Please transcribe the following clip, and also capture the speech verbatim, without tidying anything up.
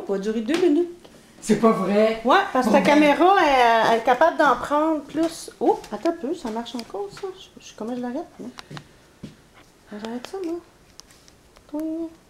vidéo va durer deux minutes. C'est pas vrai? Ouais, parce que Bon, ta ben. caméra, elle, elle est capable d'en prendre plus. Oh, attends un peu, ça marche encore, ça? Je, je, comment je l'arrête? Hein? J'arrête ça, moi. Oui.